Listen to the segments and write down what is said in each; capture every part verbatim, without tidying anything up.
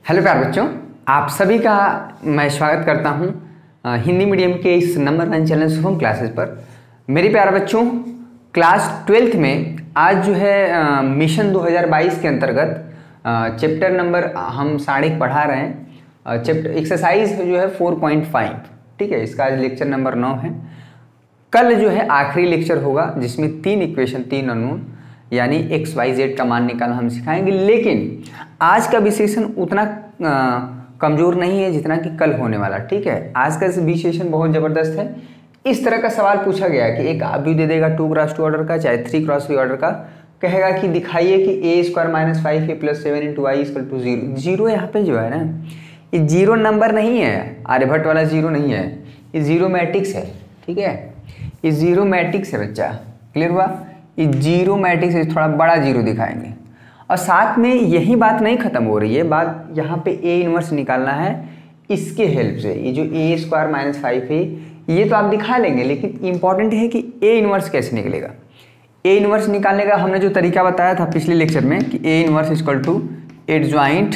Hello प्यारे बच्चों, आप सभी का मैं स्वागत करता हूं हिंदी मीडियम के इस number one channel Shubham classes पर। मेरे प्यारे बच्चों, क्लास ट्वेल्थ में आज जो है मिशन दो हज़ार बाईस के अंतर्गत चैप्टर नंबर हम साढ़े पढ़ा रहे हैं। चैप्टर एक्सरसाइज जो है फोर पॉइंट फाइव, ठीक है। इसका आज लेक्चर नंबर नौ है। कल जो है आखिरी लेक्चर होगा जिसमें तीन इक्वेशन, तीन अननोन यानी एक्स वाई जेड का मान निकालना हम सिखाएंगे। लेकिन आज का विशेषण उतना आ, कमजोर नहीं है जितना कि कल होने वाला, ठीक है। आज का विशेषण बहुत ज़बरदस्त है। इस तरह का सवाल पूछा गया कि एक आव्यूह दे देगा टू क्रॉस टू ऑर्डर का, चाहे थ्री क्रॉस थ्री ऑर्डर का, कहेगा कि दिखाइए कि A square minus five A plus seven into I equal to zero. Zero यहाँ पे जो है ना, ये जीरो नंबर नहीं है, आर्यभट्ट वाला जीरो नहीं है, ये जीरो मैट्रिक्स है, ठीक है। ये जीरो मैट्रिक्स है बच्चा, क्लियर हुआ। ये जीरो मैट्रिक्स है, थोड़ा बड़ा जीरो दिखाएंगे। और साथ में यही बात नहीं खत्म हो रही है, बात यहाँ पे ए इनवर्स निकालना है इसके हेल्प से। ये जो ए स्क्वायर माइनस फाइव है ये तो आप दिखा लेंगे, लेकिन इंपॉर्टेंट है कि ए इनवर्स कैसे निकलेगा। ए इनवर्स निकालने का हमने जो तरीका बताया था पिछले लेक्चर में कि A inverse equal to adjoint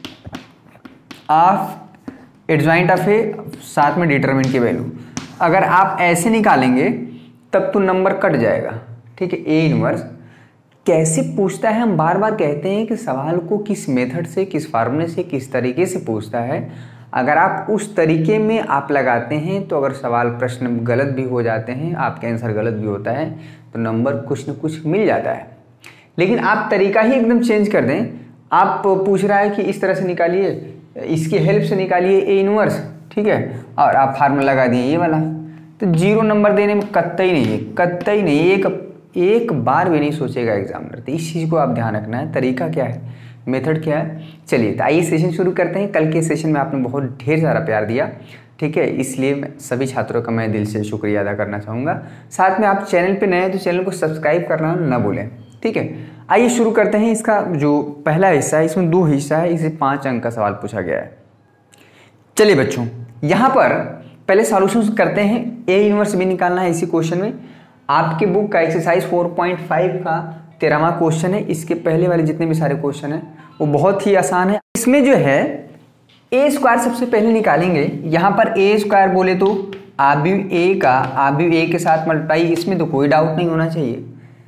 of adjoint of A साथ में डिटरमिनेंट की वैल्यू। अगर आप ऐसे निकालेंगे तब तो नंबर कट जाएगा, ठीक है। ए इनवर्स कैसे पूछता है, हम बार बार कहते हैं कि सवाल को किस मेथड से, किस फार्मूले से, किस तरीके से पूछता है। अगर आप उस तरीके में आप लगाते हैं तो अगर सवाल प्रश्न गलत भी हो जाते हैं, आपके आंसर गलत भी होता है, तो नंबर कुछ न कुछ मिल जाता है। लेकिन आप तरीका ही एकदम चेंज कर दें। आप पूछ रहा है कि इस तरह से निकालिए, इसकी हेल्प से निकालिए ए इनवर्स, ठीक है, और आप फार्मूला लगा दिए ये वाला, तो जीरो नंबर देने में कतई नहीं है, कतई नहीं। एक एक बार भी नहीं सोचेगा एग्जामिनर। तो इस चीज़ को आप ध्यान रखना है। तरीका क्या है, मेथड क्या है। चलिए तो आइए सेशन शुरू करते हैं। कल के सेशन में आपने बहुत ढेर सारा प्यार दिया, ठीक है, इसलिए मैं सभी छात्रों का मैं दिल से शुक्रिया अदा करना चाहूँगा। साथ में आप चैनल पे नए हैं तो चैनल को सब्सक्राइब करना ना भूलें, ठीक है। आइए शुरू करते हैं। इसका जो पहला हिस्सा है, इसमें दो हिस्सा है, इसे पाँच अंक का सवाल पूछा गया है। चलिए बच्चों, यहाँ पर पहले सॉल्यूशन करते हैं। ए इनवर्स भी निकालना है इसी क्वेश्चन में। आपके बुक का एक्सरसाइज फोर पॉइंट फाइव का तेरहवां क्वेश्चन है। इसके पहले वाले जितने भी सारे क्वेश्चन हैं वो बहुत ही आसान है। इसमें जो है ए स्क्वायर सबसे पहले निकालेंगे। यहाँ पर ए स्क्वायर बोले तो आव्यूह ए का आव्यूह ए के साथ मल्टीप्लाई, इसमें तो कोई डाउट नहीं होना चाहिए।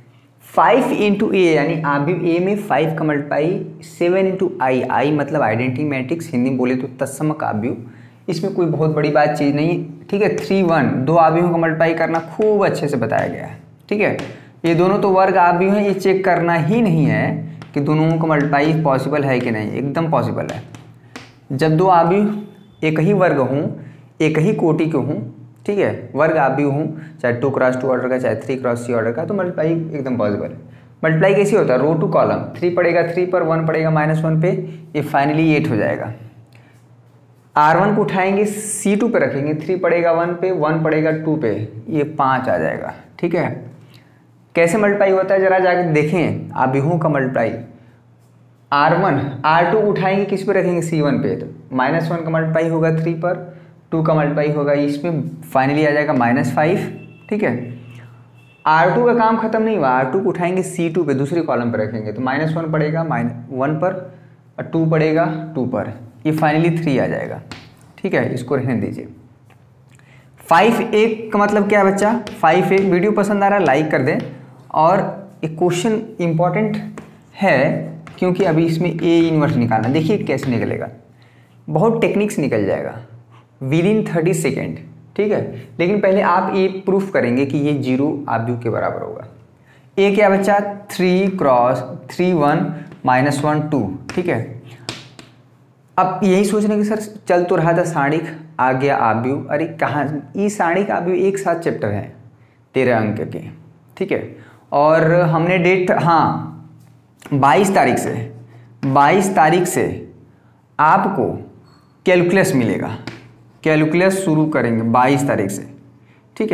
फाइव इंटू ए यानी आव्यूह ए में फाइव का multiply, seven into I, I मतलब आइडेंटिटी मैट्रिक्स, हिंदी बोले तो तत्समक आव्यूह, इसमें कोई बहुत बड़ी बात चीज़ नहीं, ठीक है। थ्री वन दो आव्यूहों का मल्टीप्लाई करना खूब अच्छे से बताया गया है, ठीक है। ये दोनों तो वर्ग आव्यूह हैं, ये चेक करना ही नहीं है कि दोनों का मल्टीप्लाई पॉसिबल है कि नहीं, एकदम पॉसिबल है। जब दो आव्यूह एक ही वर्ग हों, एक ही कोटि के हों, ठीक है, वर्ग आव्यूह हों, चाहे टू क्रॉस टू ऑर्डर का, चाहे थ्री क्रॉस थ्री ऑर्डर का, तो मल्टीप्लाई एकदम पॉसिबल है। मल्टीप्लाई कैसे होता है, रो टू कॉलम, थ्री पड़ेगा थ्री पर, वन पड़ेगा माइनस वन पे, ये फाइनली एट हो जाएगा। आर वन को उठाएंगे सी टू पे रखेंगे, थ्री पड़ेगा वन पे, वन पड़ेगा टू पे, ये पाँच आ जाएगा, ठीक है। कैसे मल्टीप्लाई होता है जरा जाके देखें आव्यूहों का multiply. R one R two उठाएंगे किस पे रखेंगे, सी वन पे, तो माइनस वन का मल्टीप्लाई होगा थ्री पर, टू का मल्टीप्लाई होगा इसमें, फाइनली आ जाएगा माइनस फाइव, ठीक है। आर टू का काम खत्म नहीं हुआ, आर टू को उठाएंगे सी टू पे, दूसरे कॉलम पर रखेंगे, तो माइनस वन पड़ेगा माइनस वन पर, और टू पड़ेगा टू पर, ये फाइनली थ्री आ जाएगा, ठीक है। इसको रहने दीजिए। फाइव एक का मतलब क्या है बच्चा, फाइव एक। वीडियो पसंद आ रहा है लाइक कर दें। और एक क्वेश्चन इंपॉर्टेंट है क्योंकि अभी इसमें ए इनवर्स निकालना, देखिए कैसे निकलेगा, बहुत टेक्निक से निकल जाएगा विद इन थर्टी सेकेंड, ठीक है। लेकिन पहले आप ये प्रूफ करेंगे कि ये जीरो आव्यूह के बराबर होगा। ए क्या बच्चा, three cross three one minus one two, ठीक है। अब यही सोचने कि सर चल तो रहा था सारणिक, आ गया आव्यूह, अरे कहाँ, ये सारणिक आव्यूह एक साथ चैप्टर है तेरह अंक के, ठीक है। और हमने डेट, हाँ, बाईस तारीख से बाईस तारीख से आपको कैलकुलस मिलेगा, कैलकुलस शुरू करेंगे बाईस तारीख से, ठीक है।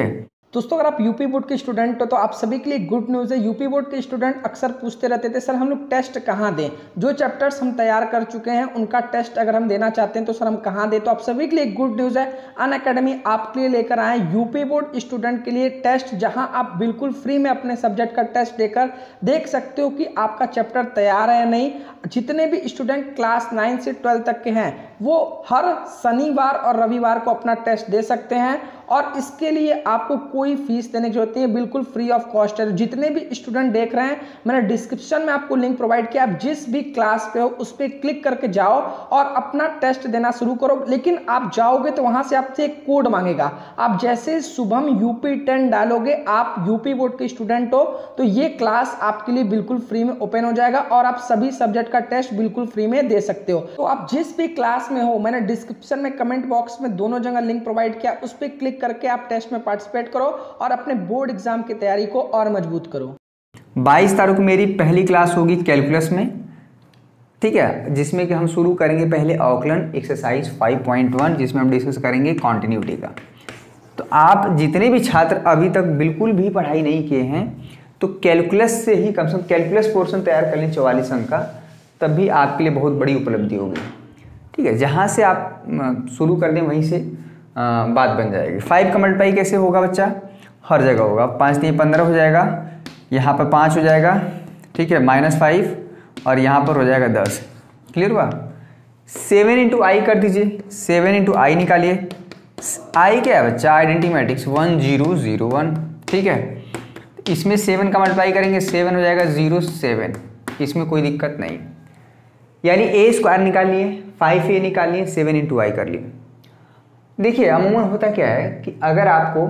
दोस्तों अगर आप यूपी बोर्ड के स्टूडेंट हो तो आप सभी के लिए गुड न्यूज़ है। यूपी बोर्ड के स्टूडेंट अक्सर पूछते रहते थे सर हम लोग टेस्ट कहाँ दें, जो चैप्टर्स हम तैयार कर चुके हैं उनका टेस्ट अगर हम देना चाहते हैं तो सर हम कहाँ दें। तो आप सभी के लिए गुड न्यूज़ है, अनअकैडमी आपके लिए लेकर आए यूपी बोर्ड स्टूडेंट के लिए टेस्ट, जहाँ आप बिल्कुल फ्री में अपने सब्जेक्ट का टेस्ट देकर देख सकते हो कि आपका चैप्टर तैयार है या नहीं। जितने भी स्टूडेंट क्लास नाइन से ट्वेल्थ तक के हैं वो हर शनिवार और रविवार को अपना टेस्ट दे सकते हैं और इसके लिए आपको कोई फीस देने की जरूरत नहीं है, बिल्कुल फ्री ऑफ कॉस्ट है। जितने भी स्टूडेंट देख रहे हैं मैंने डिस्क्रिप्शन में आपको लिंक प्रोवाइड किया, आप जिस भी क्लास पे हो उस पर क्लिक करके जाओ और अपना टेस्ट देना शुरू करो। लेकिन आप जाओगे तो वहां से आपसे एक कोड मांगेगा, आप जैसे शुभम यूपी टेन डालोगे, आप यूपी बोर्ड के स्टूडेंट हो तो ये क्लास आपके लिए बिल्कुल फ्री में ओपन हो जाएगा और आप सभी सब्जेक्ट का टेस्ट बिल्कुल फ्री में दे सकते हो। तो आप जिस भी क्लास में हो, मैंने डिस्क्रिप्शन में कमेंट बॉक्स में दोनों जगह लिंक प्रोवाइड किया, उस पर क्लिक करके आप टेस्ट में पार्टिसिपेट करो और अपने बोर्ड एग्जाम की तैयारी को और मजबूत करो। बाईस तारीख को मेरी पहली क्लास होगी कैलकुलस में, ठीक है, जिसमें कि हम शुरू करेंगे पहले अवकलन एक्सरसाइज फाइव पॉइंट वन, जिसमें हम डिस्कस करेंगे कॉन्टिन्यूटी का। तो आप जितने भी छात्र अभी तक बिल्कुल भी पढ़ाई नहीं किए हैं तो कैलकुलस से ही कम से कम कैलकुलस पोर्शन तैयार कर लें चौवालीस अंक का, तब भी आपके लिए बहुत बड़ी उपलब्धि होगी। ठीक है, जहाँ से आप शुरू कर दें वहीं से आ, बात बन जाएगी। फाइव का मल्टीप्लाई कैसे होगा बच्चा, हर जगह होगा, पाँच तीन पंद्रह हो जाएगा, यहाँ पर पाँच हो जाएगा, ठीक है, माइनस फाइव और यहाँ पर हो जाएगा दस। क्लियर हुआ। सेवन इंटू आई कर दीजिए, सेवन इंटू आई निकालिए। आई क्या है बच्चा, identity matrix one zero zero one, ठीक है। इसमें सेवन का मल्टीप्लाई करेंगे, सेवन हो जाएगा जीरो सेवन, इसमें कोई दिक्कत नहीं। यानी ए स्क्वायर निकालिए, फाइव ए निकालिए, सेवन इंटू आई कर लिए। देखिए अमूमन होता क्या है कि अगर आपको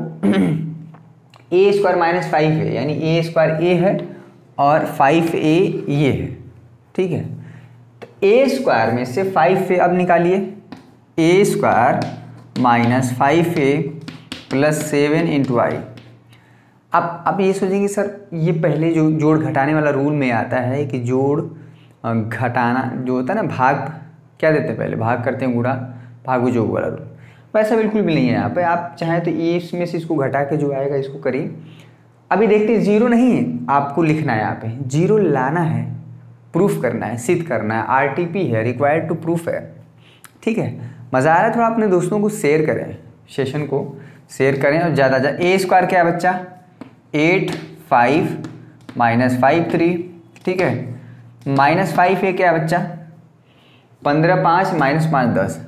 ए स्क्वायर माइनस फाइव है, यानी ए स्क्वायर ए है और फाइव ए ये है, ठीक है, तो ए स्क्वायर में से फाइव ए अब निकालिए, A square minus five A plus seven into I. अब आप ये सोचेंगे सर ये पहले जो जोड़ घटाने वाला रूल में आता है कि जोड़ घटाना जो होता है ना, भाग क्या देते हैं पहले, भाग करते हैं गुणा भाग जोग वाला रूल, वैसा बिल्कुल भी नहीं है यहाँ पे। आप चाहें तो ये इसमें से इसको घटा के जो आएगा इसको करिए। अभी देखते हैं जीरो नहीं है, आपको लिखना है यहाँ पे, जीरो लाना है, प्रूफ करना है, सिद्ध करना है, आरटीपी है, रिक्वायर्ड टू प्रूफ है। ठीक है, मज़ा आ रहा है, थोड़ा अपने दोस्तों को शेयर करें, सेशन को शेयर करें और ज़्यादा ज़्यादा। ए स्क्वायर क्या है बच्चा, eight five minus five three, ठीक है, माइनस फाइव ए क्या है बच्चा, पंद्रह पाँच माइनस पाँच दस,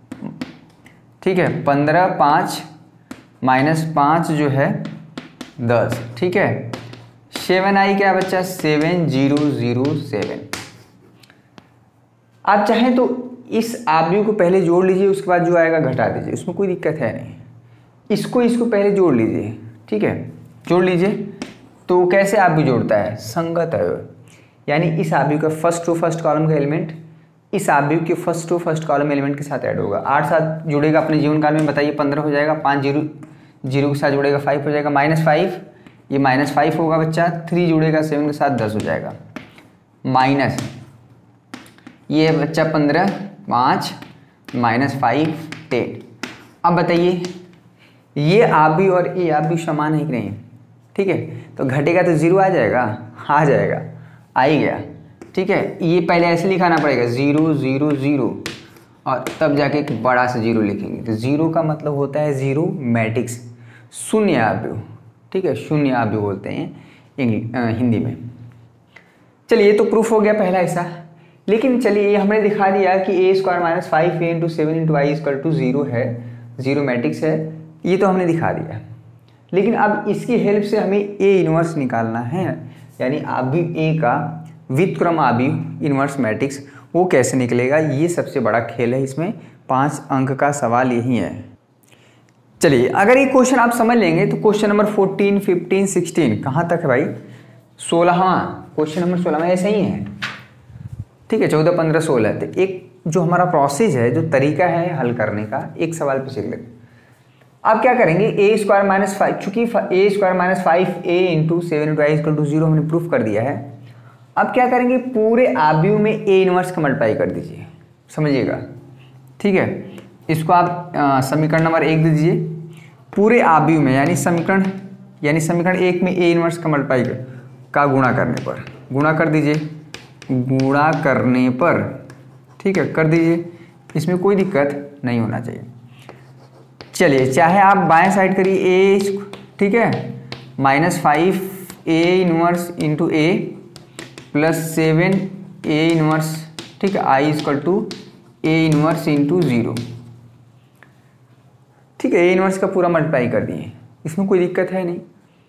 ठीक है, पंद्रह पाँच माइनस पाँच जो है दस, ठीक है। सेवन आई क्या है बच्चा, सेवन जीरो जीरो सेवन। आप चाहें तो इस आव्यूह को पहले जोड़ लीजिए, उसके बाद जो आएगा घटा दीजिए, उसमें कोई दिक्कत है नहीं। इसको इसको पहले जोड़ लीजिए, ठीक है, जोड़ लीजिए। तो कैसे आव्यूह जोड़ता है, संगत है, यानी इस आव्यूह का फर्स्ट टू फर्स्ट कॉलम का एलिमेंट इस आव्यूह के first to first column element के साथ ऐड होगा। आठ साथ जुड़ेगा अपने जीवन काल में, बताइए पंद्रह हो जाएगा, पाँच जीरो जीरो के साथ जुड़ेगा फाइव हो जाएगा, माइनस फाइव ये माइनस फाइव होगा बच्चा, थ्री जुड़ेगा सेवन के साथ दस हो जाएगा, माइनस ये बच्चा पंद्रह पाँच माइनस फाइव टेन। अब बताइए ये आव्यूह और ये आव्यूह समान है कि नहीं, ठीक है, तो घटेगा तो जीरो आ जाएगा, आ जाएगा, आ ही गया, ठीक है। ये पहले ऐसे लिखाना पड़ेगा जीरो जीरो जीरो और तब जाके एक बड़ा सा जीरो लिखेंगे। तो जीरो का मतलब होता है जीरो मैट्रिक्स, शून्य आव्यूह, ठीक है, शून्य आव्यूह बोलते हैं हिंदी में। चलिए ये तो प्रूफ हो गया पहला हिस्सा। लेकिन चलिए ये हमने दिखा दिया कि A square minus five A into seven into I equal to zero है, जीरो मैट्रिक्स है, ये तो हमने दिखा दिया। लेकिन अब इसकी हेल्प से हमें ए इनवर्स निकालना है, यानी आव्यूह ए का व्युत्क्रम आव्यूह इनवर्स मैट्रिक्स, वो कैसे निकलेगा, ये सबसे बड़ा खेल है। इसमें पाँच अंक का सवाल यही है। चलिए अगर ये क्वेश्चन आप समझ लेंगे तो question number fourteen fifteen sixteen कहाँ तक है भाई, सोलहवां क्वेश्चन नंबर सोलह में ऐसा ही है, ठीक है, चौदह पंद्रह सोलह। तो एक जो हमारा प्रोसेस है, जो तरीका है हल करने का, एक सवाल पे सीख लेते। आप क्या करेंगे, ए स्क्वायर माइनस फाइव, चूंकि A square minus five A into seven into I equal to zero हमने प्रूफ कर दिया है। अब क्या करेंगे, पूरे आव्यूह में ए इनवर्स का मल्टीप्लाई कर दीजिए, समझिएगा, ठीक है। इसको आप समीकरण नंबर एक दे दीजिए, पूरे आव्यूह में, यानी समीकरण यानी समीकरण एक में ए इनवर्स का मल्टीप्लाई का गुणा करने पर, गुणा कर दीजिए, गुणा करने पर, ठीक है, कर दीजिए, इसमें कोई दिक्कत नहीं होना चाहिए। चलिए, चाहे आप बाएं साइड करिए ए, ठीक है, minus five A inverse into A plus seven A inverse, ठीक है, I equal to A inverse into zero, ठीक है, ए इनवर्स का पूरा मल्टीप्लाई कर दिए, इसमें कोई दिक्कत है नहीं।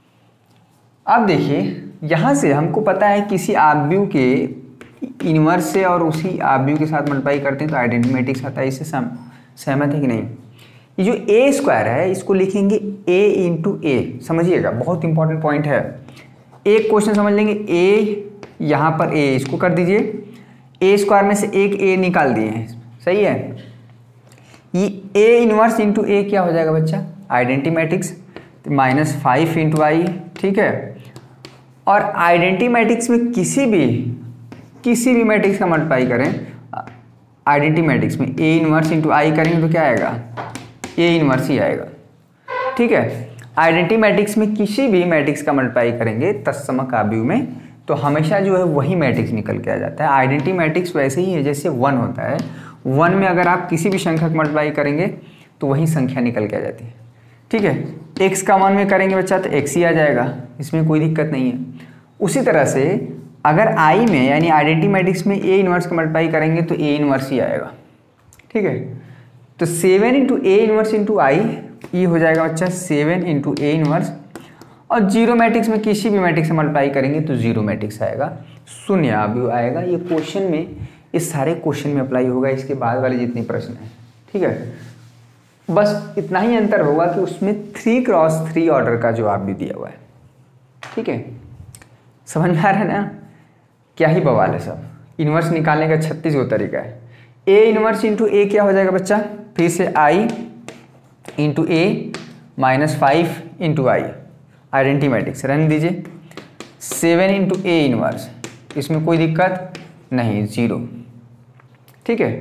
अब देखिए, यहाँ से हमको पता है किसी आव्यूह के इनवर्स से और उसी आव्यूह के साथ मल्टीप्लाई करते हैं तो आइडेंटिटी मैट्रिक्स आता है। इससे सहमत है कि नहीं? ये जो ए स्क्वायर है इसको लिखेंगे ए इंटू ए, समझिएगा, बहुत इंपॉर्टेंट पॉइंट है। एक क्वेश्चन समझ लेंगे, ए यहाँ पर ए, इसको कर दीजिए, ए स्क्वायर में से एक ए निकाल दिए हैं, सही है। ये ए इनवर्स इंटू ए क्या हो जाएगा बच्चा? Identity matrix, minus five into I, ठीक है। और आइडेंटिटी मैट्रिक्स में किसी भी किसी भी मैट्रिक्स का मल्टीप्लाई करें, आइडेंटिटी मैट्रिक्स में ए इनवर्स इंटू आई करेंगे तो क्या आएगा? ए इनवर्स ही आएगा, ठीक है। आइडेंटिटी मैट्रिक्स में किसी भी मैट्रिक्स का मल्टीप्लाई करेंगे तत्समक आव्यूह में तो हमेशा जो है वही मैट्रिक्स निकल के आ जाता है। आइडेंटिटी मैट्रिक्स वैसे ही है जैसे वन होता है, वन में अगर आप किसी भी संख्या का मल्टीप्लाई करेंगे तो वही संख्या निकल के आ जाती है, ठीक है। एक्स का वन में करेंगे बच्चा तो एक्स ही आ जाएगा, इसमें कोई दिक्कत नहीं है। उसी तरह से अगर आई में यानी आइडेंटिटी मैट्रिक्स में ए इनवर्स का मल्टीप्लाई करेंगे तो ए इनवर्स ही आएगा, ठीक है। तो seven into A inverse into I ये हो जाएगा बच्चा सेवन इंटू ए इनवर्स, और जीरो मैट्रिक्स में किसी भी मैट्रिक्स से मल्टीप्लाई करेंगे तो जीरो मैट्रिक्स आएगा, शून्य आव्यूह आएगा। ये क्वेश्चन में, इस सारे क्वेश्चन में अप्लाई होगा, इसके बाद वाले जितने प्रश्न हैं, ठीक है। बस इतना ही अंतर होगा कि उसमें थ्री क्रॉस थ्री ऑर्डर का जो आव्यूह दिया हुआ है, ठीक है। समझ में आ रहा है ना? क्या ही बवाल है सब। इनवर्स निकालने का छत्तीस गो तरीका है। ए इनवर्स इंटू ए क्या हो जाएगा बच्चा? फिर से I into A minus five into I, identity matrix रहने दीजिए। सेवन इंटू ए इनवर्स, इसमें कोई दिक्कत नहीं, जीरो, ठीक है,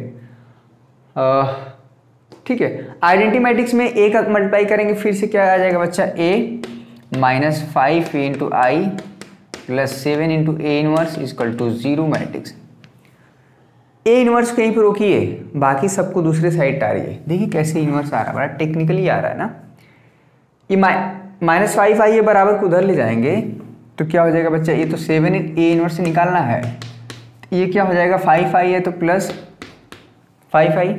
ठीक है। आइडेंटिटी मैट्रिक्स में ए का मल्टीप्लाई करेंगे फिर से क्या आ जाएगा बच्चा? A minus five into I plus seven into A inverse equal to zero matrix. A inverse कहीं पर रोकिए, बाकी सबको दूसरे साइड टारिए। देखिए कैसे इनवर्स आ रहा है, बड़ा टेक्निकली आ रहा है ना। ये माइनस फाइव आई है बराबर को उधर ले जाएंगे तो क्या हो जाएगा बच्चा? ये तो सेवन ए इनवर्स से निकालना है, ये क्या हो जाएगा? फाइव आई है तो प्लस फाइव आई,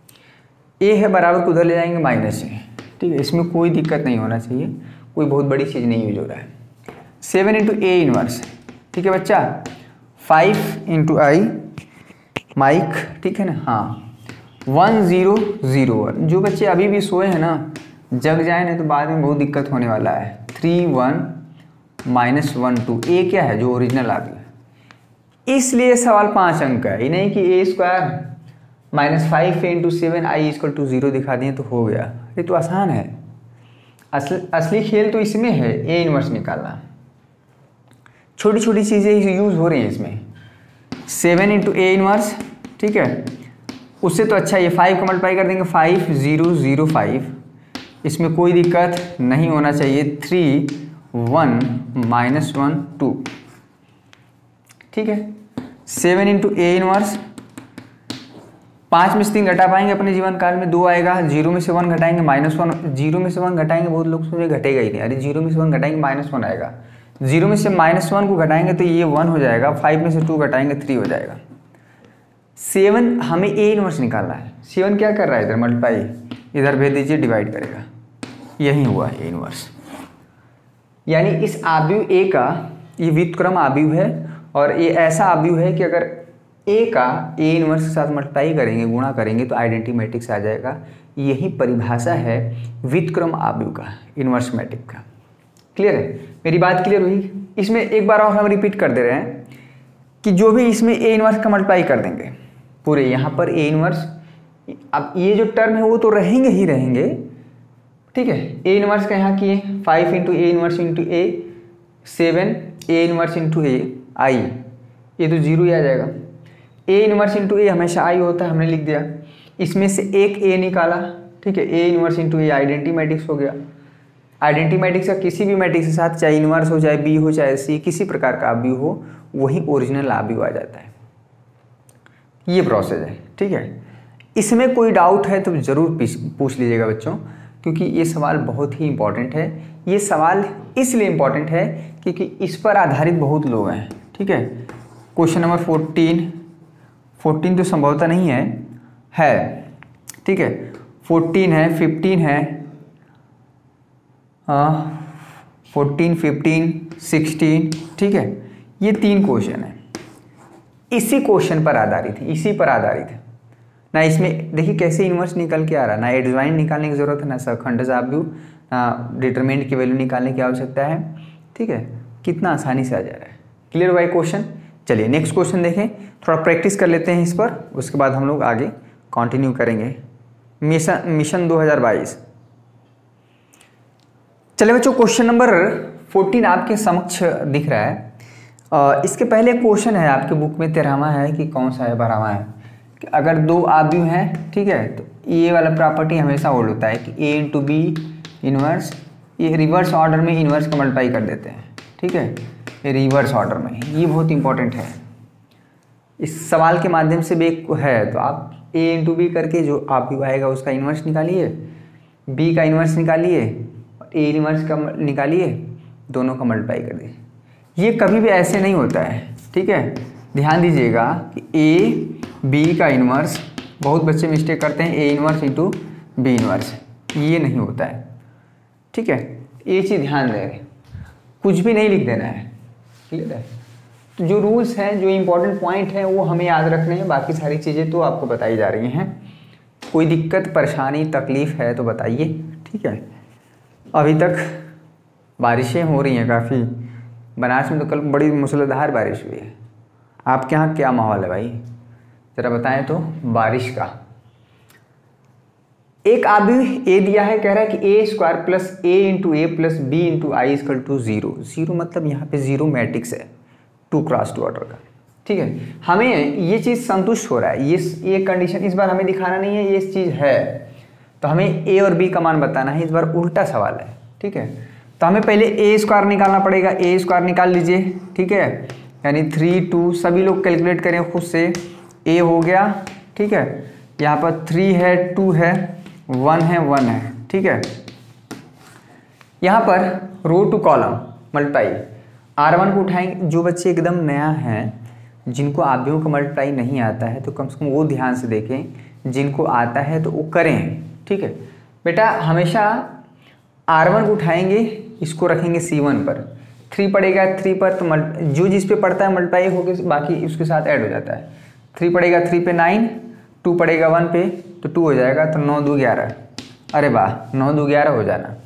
ए है बराबर को उधर ले जाएंगे माइनस से, ठीक है। इसमें कोई दिक्कत नहीं होना चाहिए, कोई बहुत बड़ी चीज़ नहीं यूज हो रहा है। सेवन इंटू ए इनवर्स, ठीक है बच्चा। फाइव इंटू आई माइक, ठीक है ना, हाँ। वन ज़ीरो ज़ीरो वन, जो बच्चे अभी भी सोए हैं ना, जग जाए ना तो बाद में बहुत दिक्कत होने वाला है। Three one minus one two, A क्या है? जो ओरिजिनल आ गया। इसलिए सवाल पाँच अंक का है, ये नहीं कि A square minus five into seven I equal to zero दिखा दिए तो हो गया। ये तो आसान है। असल असली खेल तो इसमें है, ए इनवर्स निकालना। छोटी छोटी चीज़ें यूज़ हो रही हैं इसमें। सेवन इंटू ए इनवर्स, ठीक है। उससे तो अच्छा ये फाइव का मल्टीप्लाई कर देंगे, फाइव ज़ीरो ज़ीरो फाइव, इसमें कोई दिक्कत नहीं होना चाहिए। Three one minus one two, ठीक है। सेवन इंटू ए इनवर्स, पाँच में से तीन घटा पाएंगे अपने जीवन काल में, दो आएगा। जीरो में से वन घटाएंगे माइनस वन, जीरो में से वन घटाएंगे, बहुत लोग सोचे घटेगा ही नहीं, अरे जीरो में से वन घटाएंगे माइनस वन आएगा। जीरो में से माइनस वन को घटाएंगे तो ये वन हो जाएगा, फाइव में से टू घटाएंगे थ्री हो जाएगा। सेवन हमें ए इनवर्स निकालना है, सेवन क्या कर रहा है? इधर मल्टीप्लाई, इधर भेज दीजिए, डिवाइड करेगा, यही हुआ ए इनवर्स। यानी इस आव्यूह ए का ये व्युत्क्रम आव्यूह है, और ये ऐसा आव्यूह है कि अगर ए का ए इनवर्स के साथ मल्टीप्लाई करेंगे, गुणा करेंगे तो आइडेंटिटी मैट्रिक्स आ जाएगा। यही परिभाषा है व्युत्क्रम आव्यूह का, इनवर्स मैट्रिक्स का। क्लियर है? मेरी बात क्लियर हुई? इसमें एक बार और हम रिपीट कर दे रहे हैं कि जो भी इसमें ए इनवर्स का मल्टीप्लाई कर देंगे पूरे, यहाँ पर ए इनवर्स, अब ये जो टर्म है वो तो रहेंगे ही रहेंगे, ठीक है। ए इनवर्स का यहाँ किए, five into A inverse into A, seven A inverse into A I, ये तो जीरो ही आ जाएगा। ए इनवर्स इंटू ए हमेशा आई होता है, हमने लिख दिया। इसमें से एक ए निकाला, ठीक है, A inverse into A identity matrix हो गया। आइडेंटिटी मैट्रिक्स का किसी भी मैट्रिक्स के साथ, चाहे इनवर्स हो, चाहे बी हो, चाहे सी, किसी प्रकार का भी हो, वही ओरिजिनल आ भी आ जाता है। ये प्रोसेस है, ठीक है। इसमें कोई डाउट है तो ज़रूर पूछ लीजिएगा बच्चों, क्योंकि ये सवाल बहुत ही इंपॉर्टेंट है। ये सवाल इसलिए इम्पॉर्टेंट है क्योंकि इस पर आधारित बहुत लोग हैं, ठीक है। क्वेश्चन नंबर फोर्टीन फोर्टीन तो संभवतः नहीं है है ठीक है, फोर्टीन है, फिफ्टीन है, फोर्टीन, फिफ्टीन, सिक्सटीन, ठीक है। ये तीन क्वेश्चन है, इसी क्वेश्चन पर आधारित है, इसी पर आधारित है ना। इसमें देखिए कैसे इन्वर्स निकल के आ रहा है, ना एडजॉइंट निकालने की जरूरत है, ना सखंड साब्यू, ना डिटरमिनेंट की वैल्यू निकालने की आवश्यकता है, ठीक है। कितना आसानी से आ जा रहा है। क्लियर हुआ क्वेश्चन। चलिए नेक्स्ट क्वेश्चन देखें, थोड़ा प्रैक्टिस कर लेते हैं इस पर, उसके बाद हम लोग आगे कंटिन्यू करेंगे। मिशन मिशन दो हज़ार बाईस। चलिए बच्चों, क्वेश्चन नंबर फोर्टीन आपके समक्ष दिख रहा है। आ, इसके पहले क्वेश्चन है आपके बुक में, तेरहवां है कि कौन सा है, बारहवां है, कि अगर दो आव्यूह हैं, ठीक है, तो ये वाला प्रॉपर्टी हमेशा होल्ड होता है कि ए इंटू बी इनवर्स, ये रिवर्स ऑर्डर में इनवर्स का मल्टीप्लाई कर देते हैं, ठीक है, ये रिवर्स ऑर्डर में। ये बहुत इंपॉर्टेंट है, इस सवाल के माध्यम से भी एक है, तो आप ए इंटू बी करके जो आव्यूह आएगा उसका इन्वर्स निकालिए, बी का इन्वर्स निकालिए, ए इन्वर्स का निकालिए, दोनों का मल्टीप्लाई कर दीजिए। ये कभी भी ऐसे नहीं होता है, ठीक है। ध्यान दीजिएगा कि ए बी का इन्वर्स, बहुत बच्चे मिस्टेक करते हैं A inverse into B inverse, ये नहीं होता है, ठीक है। ये चीज़ ध्यान दें, कुछ भी नहीं लिख देना है, क्लियर है। तो जो रूल्स हैं, जो इम्पोर्टेंट पॉइंट हैं, वो हमें याद रखने हैं, बाकी सारी चीज़ें तो आपको बताई जा रही हैं। कोई दिक्कत, परेशानी, तकलीफ़ है तो बताइए, ठीक है। अभी तक बारिशें हो रही हैं काफ़ी, बनारस में तो कल बड़ी मूसलाधार बारिश हुई है। आपके यहाँ क्या माहौल है भाई, ज़रा बताएं तो बारिश का। एक आव्यूह ए दिया है, कह रहा है कि A square plus A into A plus B into I equal to zero. Zero मतलब यहाँ पे जीरो मैट्रिक्स है, टू क्रॉस टू ऑर्डर का, ठीक है। हमें ये चीज़ संतुष्ट हो रहा है, ये ये कंडीशन इस बार हमें दिखाना नहीं है, ये चीज़ है, तो हमें ए और बी का मान बताना है। इस बार उल्टा सवाल है, ठीक है। तो हमें पहले ए स्क्वायर निकालना पड़ेगा, ए स्क्वायर निकाल लीजिए, ठीक है, यानी थ्री टू, सभी लोग कैलकुलेट करें खुद से। ए हो गया, ठीक है, यहाँ पर थ्री है, टू है, वन है, वन है, ठीक है। यहाँ पर row to column multiply, R one को उठाएंगे। जो बच्चे एकदम नया हैं, जिनको आव्यूहों का मल्टीप्लाई नहीं आता है, तो कम से कम वो ध्यान से देखें, जिनको आता है तो वो करें, ठीक है। बेटा हमेशा आर वन को उठाएंगे, इसको रखेंगे सी वन पर, थ्री पड़ेगा थ्री पर, तो मल्ट जो जिस पे पड़ता है मल्टीप्लाई होकर बाकी उसके साथ ऐड हो जाता है। थ्री पड़ेगा थ्री पे नाइन, टू पड़ेगा वन पे तो टू हो जाएगा, तो नौ दो ग्यारह। अरे वाह, नौ दो ग्यारह हो जाना।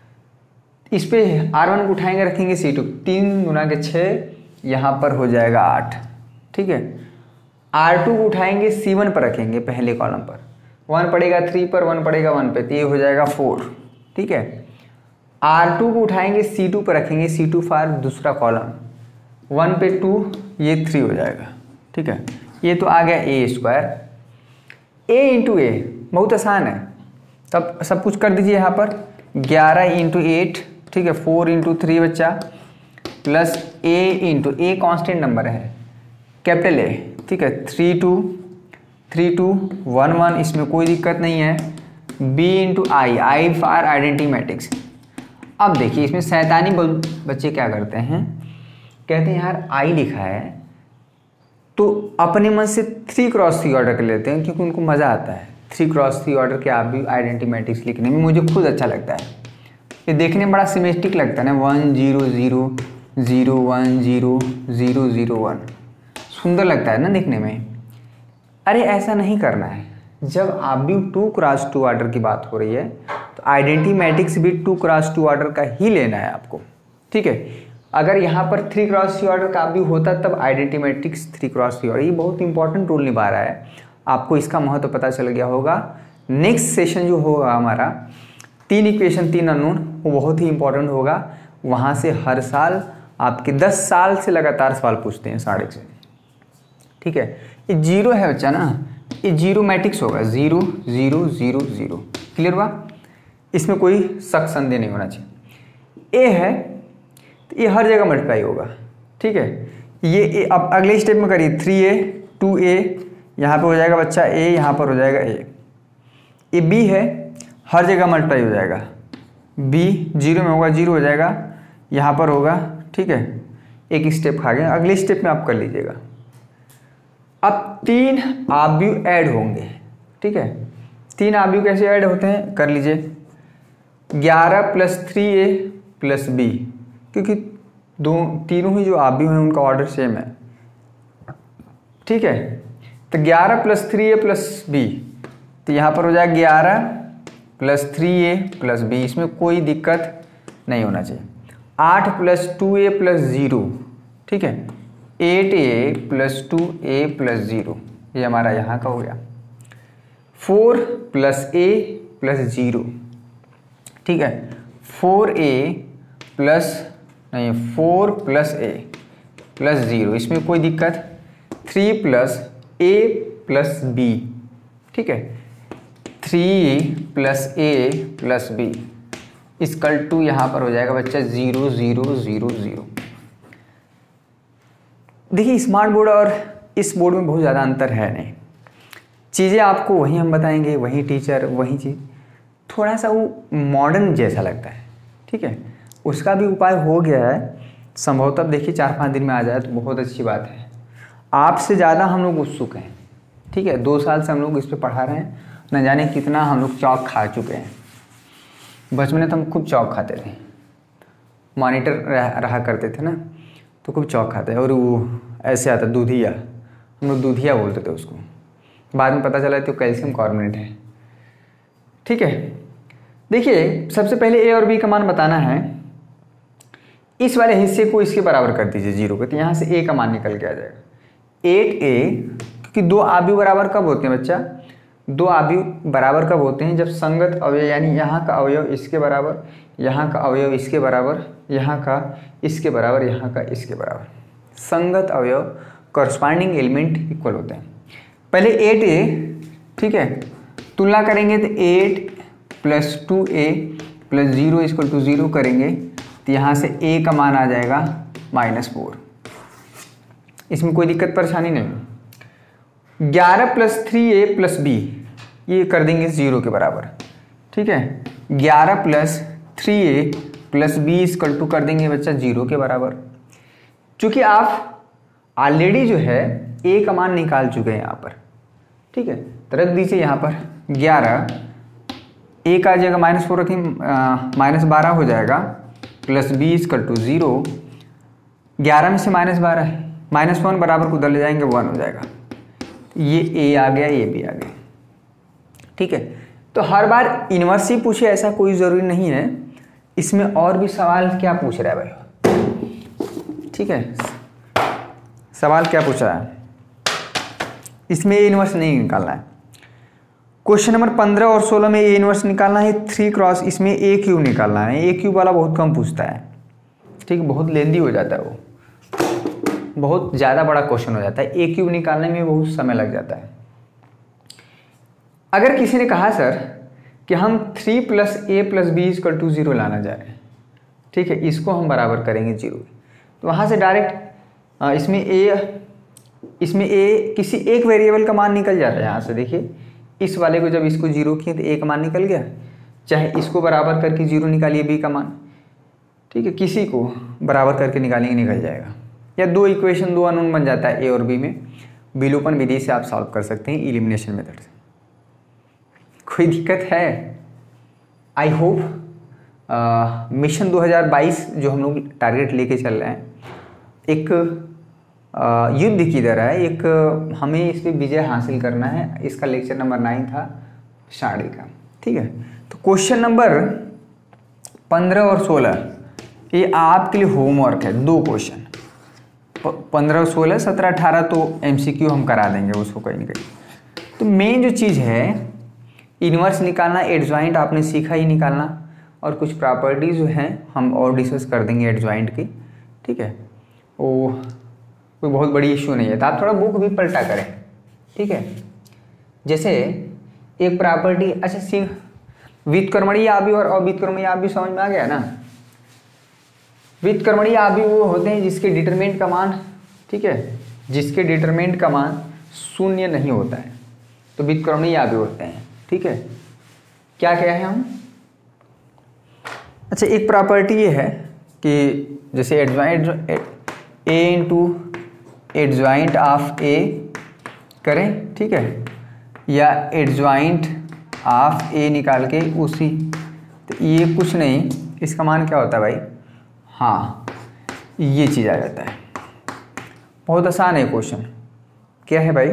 इस पे आर वन को उठाएंगे, रखेंगे सी टू, तीन गुना के छः, यहाँ पर हो जाएगा आठ, ठीक है। आर टू को उठाएंगे, सी वन पर रखेंगे पहले कॉलम पर, वन पड़ेगा थ्री पर, वन पड़ेगा वन पे, तो ये हो जाएगा फोर, ठीक है। आर टू को उठाएंगे, सी टू पर रखेंगे, सी टू फॉर दूसरा कॉलम, वन पे टू, ये थ्री हो जाएगा, ठीक है। ये तो आ गया ए स्क्वायर। ए इंटू ए बहुत आसान है, तब सब कुछ कर दीजिए। यहाँ पर ग्यारह इंटू एट, ठीक है, फोर इंटू थ्री बच्चा, plus A into A constant number है, कैपिटल ए, ठीक है, three two three two one one, इसमें कोई दिक्कत नहीं है। B into I, I for identity matrix. अब देखिए इसमें शैतानी बच्चे क्या करते हैं, कहते हैं यार आई लिखा है तो अपने मन से थ्री क्रॉस थ्री ऑर्डर कर लेते हैं, क्योंकि उनको मज़ा आता है थ्री क्रॉस थ्री ऑर्डर के आप भी आइडेंटिटी मैट्रिक्स लिखने में, मुझे खुद अच्छा लगता है। ये देखने में बड़ा सिमेट्रिक लगता है ना, one zero zero zero one zero zero zero one, सुंदर लगता है ना देखने में। अरे ऐसा नहीं करना है, जब आप भी टू क्रॉस टू ऑर्डर की बात हो रही है तो आइडेंटिटी मैट्रिक्स भी टू क्रॉस टू ऑर्डर का ही लेना है आपको, ठीक है। अगर यहाँ पर थ्री क्रॉस थ्री ऑर्डर का भी होता तब identity matrix three cross three order, ये बहुत इंपॉर्टेंट रोल निभा रहा है। आपको इसका महत्व पता चल गया होगा। नेक्स्ट सेशन जो होगा हमारा तीन इक्वेशन तीन अननोन, वो बहुत ही इंपॉर्टेंट होगा। वहाँ से हर साल आपके दस साल से लगातार सवाल पूछते हैं साढ़े से, ठीक है। ये जीरो है बच्चा ना, ये जीरो मैट्रिक्स होगा, zero zero zero zero, clear हुआ, इसमें कोई शक संदेह नहीं होना चाहिए। ए है तो ये हर जगह मल्टीप्लाई होगा, ठीक है। ये ए, अब अगले स्टेप में करिए, थ्री ए टू ए, यहाँ पे हो जाएगा बच्चा ए, यहाँ पर हो जाएगा ए। ये बी है, हर जगह मल्टीप्लाई हो जाएगा, बी जीरो में होगा, जीरो हो जाएगा, यहाँ पर होगा, ठीक है। एक स्टेप खा गए, अगले स्टेप में आप कर लीजिएगा। अब तीन आव्यूह ऐड होंगे, ठीक है। तीन आव्यूह कैसे ऐड होते हैं कर लीजिए, ग्यारह plus three A plus B, क्योंकि दो तीनों ही जो आव्यूह हैं उनका ऑर्डर सेम है, ठीक है। तो ग्यारह plus three A plus B, तो यहाँ पर हो जाएगा ग्यारह plus three A plus B, इसमें कोई दिक्कत नहीं होना चाहिए। आठ plus two A plus zero, ठीक है। Eight A plus two A plus zero, ये हमारा यहाँ का हो गया। Four plus A plus zero, ठीक है। फोर ए प्लस नहीं, four plus A plus zero, इसमें कोई दिक्कत। Three plus A plus B, ठीक है। Three plus A plus B equal to यहाँ पर हो जाएगा बच्चा ज़ीरो ज़ीरो ज़ीरो ज़ीरो। देखिए स्मार्ट बोर्ड और इस बोर्ड में बहुत ज़्यादा अंतर है नहीं, चीज़ें आपको वहीं हम बताएंगे, वहीं टीचर, वहीं चीज़, थोड़ा सा वो मॉडर्न जैसा लगता है, ठीक है। उसका भी उपाय हो गया है, संभवतः देखिए चार पाँच दिन में आ जाए तो बहुत अच्छी बात है। आपसे ज़्यादा हम लोग उत्सुक हैं, ठीक है। दो साल से हम लोग इस पर पढ़ा रहे हैं, न जाने कितना हम लोग चौक खा चुके हैं। बचपन में तो हम खूब चौक खाते थे, मॉनिटर रह, रहा करते थे ना, तो खूब चौक खाते, और वो ऐसे आता दूधिया, हम लोग दूधिया बोलते थे उसको, बाद में पता चला तो कैल्शियम कार्बोनेट है, ठीक है। देखिए सबसे पहले ए और बी का मान बताना है, इस वाले हिस्से को इसके बराबर कर दीजिए जीरो के, तो यहाँ से ए का मान निकल के आ जाएगा एट ए, क्योंकि दो आव्यूह बराबर कब होते हैं बच्चा, दो आव्यूह बराबर कब होते हैं, जब संगत अवयव, यानी यहाँ का अवयव इसके बराबर, यहाँ का अवयव इसके बराबर, यहाँ का इसके बराबर, यहाँ का इसके बराबर, संगत अवयव कॉरस्पॉन्डिंग एलिमेंट इक्वल होते हैं। पहले एट ए, ठीक है, तुलना करेंगे तो eight plus two A plus zero equal to zero करेंगे तो यहाँ से ए का मान आ जाएगा माइनस फोर, इसमें कोई दिक्कत परेशानी नहीं। ग्यारह plus three A plus B, ये कर देंगे जीरो के बराबर, ठीक है। ग्यारह plus three A plus B equal to कर देंगे बच्चा जीरो के बराबर। चूँकि आप ऑलरेडी जो है ए का मान निकाल चुके हैं यहाँ पर, ठीक है, तो रख दीजिए यहाँ पर ग्यारह, ए का आ जाएगा माइनस फोर रखें, माइनस बारह हो जाएगा, plus B equal to zero, ग्यारह में से माइनस बारह, माइनस वन बराबर को उधर ले जाएंगे, वन हो जाएगा, ये ए आ गया, ये भी आ गया, ठीक है। तो हर बार इनवर्स ही पूछे ऐसा कोई ज़रूरी नहीं है, इसमें और भी सवाल क्या पूछ रहा है भाई, ठीक है। सवाल क्या पूछ रहा है, इसमें ए इनवर्स नहीं निकालना है। क्वेश्चन नंबर पंद्रह और सोलह में ए इनवर्स निकालना है, थ्री क्रॉस, इसमें ए क्यूब निकालना है। ए क्यूब वाला बहुत कम पूछता है, ठीक, बहुत लेंदी हो जाता है, वो बहुत ज़्यादा बड़ा क्वेश्चन हो जाता है, ए क्यूब निकालने में बहुत समय लग जाता है। अगर किसी ने कहा सर कि हम three plus A plus B equal to zero लाना चाह रहे हैं, ठीक है, इसको हम बराबर करेंगे जीरो, तो वहाँ से डायरेक्ट इसमें ए इसमें ए किसी एक वेरिएबल का मान निकल जाता है। यहाँ से देखिए इस वाले को जब इसको जीरो किए तो ए का मान निकल गया, चाहे इसको बराबर करके जीरो निकालिए बी का मान, ठीक है, किसी को बराबर करके निकालेंगे निकल जाएगा। या दो इक्वेशन, दो अननोन बन जाता है ए और बी में, विलोपन विधि से आप सॉल्व कर सकते हैं, इलिमिनेशन मेथड से। कोई दिक्कत है? आई होप मिशन दो हज़ार बाईस जो हम लोग टारगेट लेके चल रहे हैं, एक Uh, युद्ध की तरह है, एक हमें इस पर विजय हासिल करना है। इसका लेक्चर नंबर नाइन था साड़ी का, ठीक है। तो क्वेश्चन नंबर पंद्रह और सोलह ये आपके लिए होमवर्क है, दो क्वेश्चन, पंद्रह और सोलह, सत्रह अठारह तो एमसीक्यू हम करा देंगे उसको कहीं ना कहीं। तो मेन जो चीज़ है इनवर्स निकालना, एडजॉइंट आपने सीखा ही निकालना, और कुछ प्रॉपर्टीज जो हैं हम और डिस्कस कर देंगे एडजॉइंट की, ठीक है। वो कोई बहुत बड़ी इश्यू नहीं है, तो आप थोड़ा बुक भी पलटा करें, ठीक है। जैसे एक प्रॉपर्टी, अच्छा सी व्युत्क्रमणीय आव्यूह और अव्युत्क्रमणीय आव्यूह समझ में आ गया ना, व्युत्क्रमणीय आव्यूह वो होते हैं जिसके डिटरमिनेंट का मान, ठीक है, जिसके डिटरमिनेंट का मान शून्य नहीं होता है, तो व्युत्क्रमणीय आव्यूह होते हैं, ठीक है। क्या क्या है हम, अच्छा एक प्रॉपर्टी ये है कि जैसे adjoint A into adjoint of A करें, ठीक है, या एडजॉइंट ऑफ ए निकाल के उसी, तो ये कुछ नहीं, इसका मान क्या होता है भाई, हाँ ये चीज़ आ जाता है। बहुत आसान है क्वेश्चन, क्या है भाई,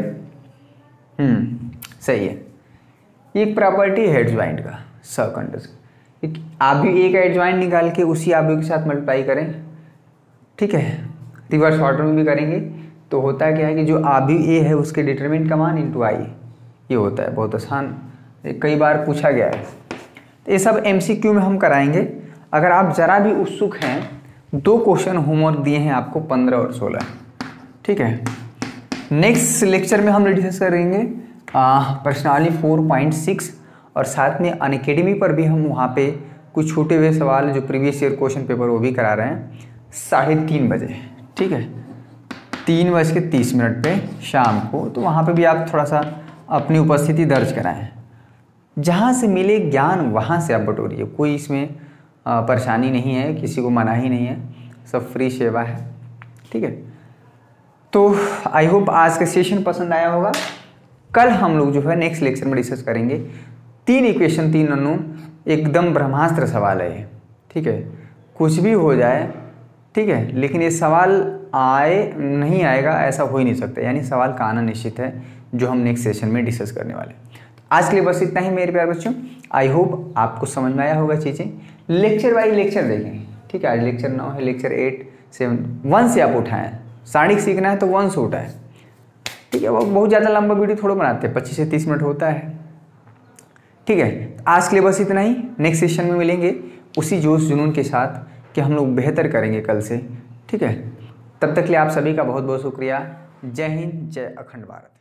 हम्म सही है। ये एक प्रॉपर्टी है एडजॉइंट का, सरकंडस, आव्यूह ए का एडजॉइंट निकाल के उसी आव्यूह के साथ मल्टीप्लाई करें, ठीक है, रिवर्स ऑर्डर में भी करेंगे तो होता है क्या है कि जो आव्यूह ए है उसके डिटरमिनेंट का मान इंटू आई, ये होता है। बहुत आसान, कई बार पूछा गया है। तो ये सब एमसीक्यू में हम कराएंगे। अगर आप ज़रा भी उत्सुक हैं, दो क्वेश्चन होमवर्क दिए हैं आपको, पंद्रह और सोलह, ठीक है। नेक्स्ट लेक्चर में हम डिस्कस करेंगे प्रश्नावली फोर पॉइंट सिक्स और साथ में अनअकैडमी पर भी हम वहाँ पे कुछ छूटे हुए सवाल जो प्रीवियस ईयर क्वेश्चन पेपर वो भी करा रहे हैं साढ़े तीन बजे, ठीक है, तीन बज के तीस मिनट पे शाम को। तो वहाँ पे भी आप थोड़ा सा अपनी उपस्थिति दर्ज कराएं, जहाँ से मिले ज्ञान वहाँ से आप बटोरिए, कोई इसमें परेशानी नहीं है, किसी को मनाही नहीं है, सब फ्री सेवा है, ठीक है। तो आई होप आज का सेशन पसंद आया होगा। कल हम लोग जो है नेक्स्ट लेक्चर में डिस्कस करेंगे तीन इक्वेशन, तीन अननोन, एकदम ब्रह्मास्त्र सवाल है ये, ठीक है, कुछ भी हो जाए, ठीक है, लेकिन ये सवाल आए नहीं आएगा ऐसा हो ही नहीं सकता, यानी सवाल का आना निश्चित है, जो हम नेक्स्ट सेशन में डिस्कस करने वाले हैं। आज के लिए बस इतना ही मेरे प्यारे बच्चों। आई होप आपको समझ में आया होगा चीज़ें। लेक्चर वाइज लेक्चर देखें, ठीक है, आज लेक्चर नौ है, लेक्चर एट सेवन वन से आप उठाएं, सारणिक सीखना है तो वन से उठाएं, ठीक है। वो बहुत ज़्यादा लंबा वीडियो थोड़ा बनाते हैं, पच्चीस से तीस मिनट होता है, ठीक है। आज के लिए बस इतना ही, नेक्स्ट सेशन में मिलेंगे उसी जोश जुनून के साथ कि हम लोग बेहतर करेंगे कल से, ठीक है। तब तक के लिए आप सभी का बहुत बहुत शुक्रिया। जय हिंद, जय अखंड भारत।